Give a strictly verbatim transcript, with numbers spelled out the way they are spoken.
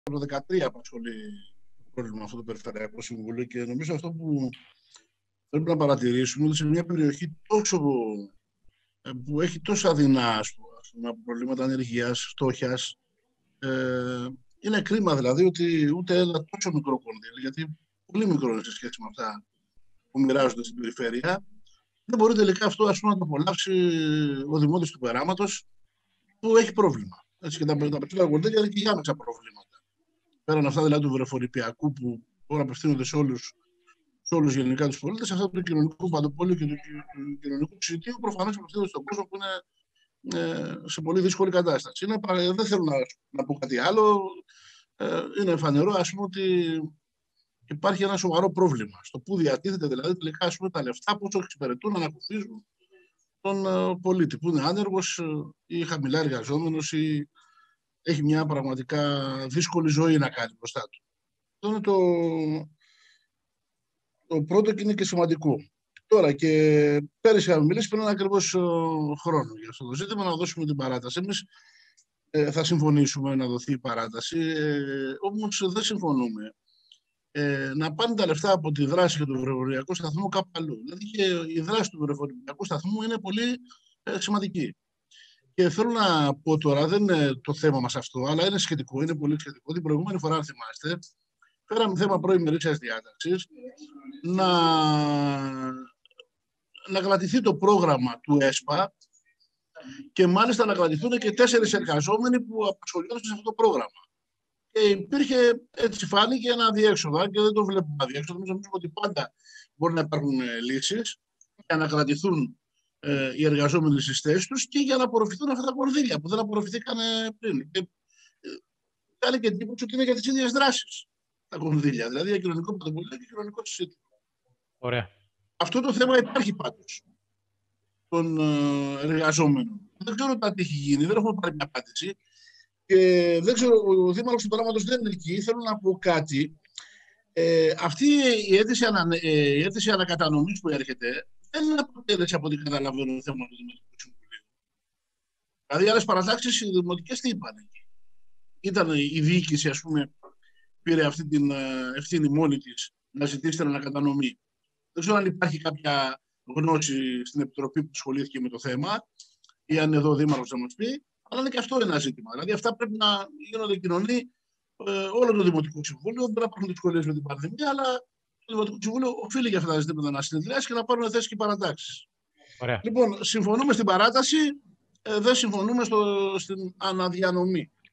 το δεκατρία απασχολεί το πρόβλημα αυτό το Περιφερειακό Συμβούλιο και νομίζω αυτό που πρέπει να παρατηρήσουμε ότι σε μια περιοχή τόσο, που έχει τόσα δεινά ας πούμε, από προβλήματα ανεργίας, φτώχειας, ε, είναι κρίμα δηλαδή ότι ούτε ένα τόσο μικρό κονδύλι, γιατί πολύ μικρό είναι σε σχέση με αυτά που μοιράζονται στην περιφέρεια, δεν μπορεί τελικά αυτό ας πούμε, να το απολαύσει ο δημότης του Περάματος που έχει πρόβλημα. Έτσι, και τα, τα περισσότερα κονδύλια είναι και για άμεσα προβλήματα. Πέραν αυτά δηλαδή του βρεφοριπιακού που τώρα απευθύνονται σε όλους, σε όλους γενικά τους πολίτες, αυτά του κοινωνικού παντοπόλου και του, του κοινωνικού ψητίου προφανώς απευθύνονται στον κόσμο που είναι ε, σε πολύ δύσκολη κατάσταση. Είναι, δεν θέλω να, να πω κάτι άλλο. Ε, είναι φανερό ας πούμε ότι υπάρχει ένα σοβαρό πρόβλημα. Στο πού διατίθεται δηλαδή τελικά ας πούμε, τα λεφτά, πόσο εξυπηρετούν να ανακουφίζουν τον uh, πολίτη που είναι άνεργος ή χαμηλά εργαζόμενος ή έχει μια πραγματικά δύσκολη ζωή να κάνει μπροστά του. Αυτό είναι το, το πρώτο και είναι και σημαντικό. Τώρα και πέρυσι είχαμε μιλήσει πριν ένα ακριβώς uh, χρόνο για αυτό το ζήτημα να δώσουμε την παράταση. Εμείς ε, θα συμφωνήσουμε να δοθεί η παράταση, ε, όμως δεν συμφωνούμε ε, να πάνε τα λεφτά από τη δράση και του βρεφοριακού σταθμού κάπου αλλού. Δηλαδή και η δράση του βρεφοριακού σταθμού είναι πολύ ε, σημαντική. Και θέλω να πω τώρα, δεν είναι το θέμα μας αυτό, αλλά είναι σχετικό, είναι πολύ σχετικό. Την προηγούμενη φορά, αν θυμάστε, φέραμε θέμα προημερήσιας διάταξης να, να κρατηθεί το πρόγραμμα του ΕΣΠΑ και μάλιστα να κρατηθούν και τέσσερις εργαζόμενοι που απασχολούνται σε αυτό το πρόγραμμα. Και υπήρχε, έτσι φάνηκε, ένα αδιέξοδο, και δεν το βλέπουμε αδιέξοδο. Νομίζω ότι πάντα μπορεί να υπάρχουν λύσεις για να κρατηθούν ε, οι εργαζόμενοι στις θέσεις τους και για να απορροφηθούν αυτά τα κονδύλια που δεν απορροφηθήκαν πριν. Και ε, κάνει και εντύπωση ότι είναι για τις ίδιες δράσεις τα κονδύλια, δηλαδή για κοινωνικό πρωτοβουλίο και κοινωνικό συσίτημα. Ωραία. Αυτό το θέμα υπάρχει πάντως των ε, εργαζόμενων. Δεν ξέρω τι έχει γίνει, δεν έχουμε πάρει μια απάντηση. Και δεν ξέρω, ο Δήμαρχος του Περάματος δεν είναι εκεί. Θέλω να πω κάτι. Ε, αυτή η αίτηση, ανα, ε, η αίτηση ανακατανομής που έρχεται δεν είναι αποτέλεση από ό,τι καταλαβαίνω το θέμα του Δημοτικού Συμβουλίου. Δηλαδή, άλλες παρατάξεις οι δημοτικές τι είπαν εκεί. Ήταν η διοίκηση, ας πούμε, πήρε αυτή την ευθύνη μόνη της να ζητήσει την ανακατανομή. Δεν ξέρω αν υπάρχει κάποια γνώση στην Επιτροπή που ασχολήθηκε με το θέμα ή αν εδώ ο Δήμαρχος θα μας πει. Αλλά είναι και αυτό ένα ζήτημα. Δηλαδή, αυτά πρέπει να γίνονται κοινωνοί ε, όλο το Δημοτικό Συμβούλιο. Δεν υπάρχουν δυσκολίες με την πανδημία, αλλά το Δημοτικό Συμβούλιο οφείλει για αυτά τα ζητήματα να συνεδριάσει και να πάρουν θέσεις και παρατάξεις. Λοιπόν, συμφωνούμε στην παράταση, ε, δεν συμφωνούμε στο, στην αναδιανομή.